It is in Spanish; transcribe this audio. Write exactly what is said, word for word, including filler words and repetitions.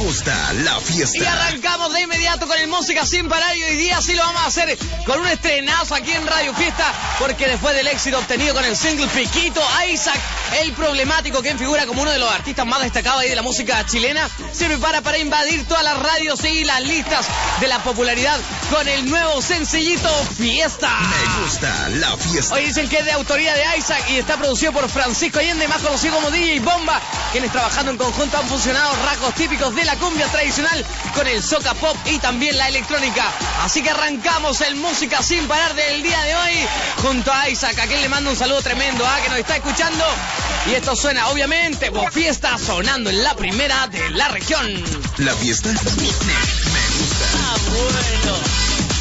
gusta la fiesta. Y arrancamos de inmediato con el Música Sin Parar y hoy día sí lo vamos a hacer con un estrenazo aquí en Radio Fiesta, porque después del éxito obtenido con el single Piquito, Isaac, el problemático, quien figura como uno de los artistas más destacados ahí de la música chilena, se prepara para invadir todas las radios y las listas de la popularidad con el nuevo sencillito Fiesta. Me gusta la fiesta. Hoy dicen que es de autoría de Isaac y está producido por Francisco Allende, más conocido como D J Bomba, quienes trabajando en conjunto han fusionado rasgos típicos de la cumbia tradicional con el soca pop y también la electrónica. Así que arrancamos el Música Sin Parar del día de hoy junto a Isaac, a quien le mando un saludo tremendo, ¿ah? que nos está escuchando. Y esto suena, obviamente, como Fiesta, sonando en la primera de la región. La fiesta me, me gusta. Ah, bueno.